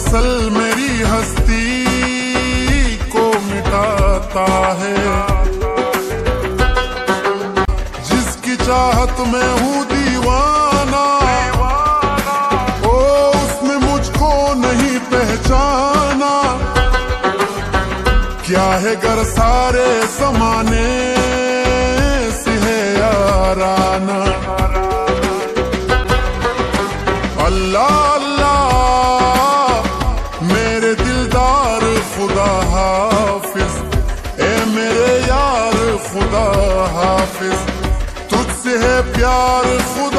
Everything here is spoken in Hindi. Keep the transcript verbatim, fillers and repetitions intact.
असल मेरी हस्ती को मिटाता है। जिसकी चाहत में हूँ दीवाना, ओ उसने मुझको नहीं पहचाना। क्या है गर सारे समाने से है याराना। अल्लाह अल्लाह मेरे दिलदार खुदा हाफिज, ए मेरे यार खुदा हाफिज। तुझसे है प्यार खुदा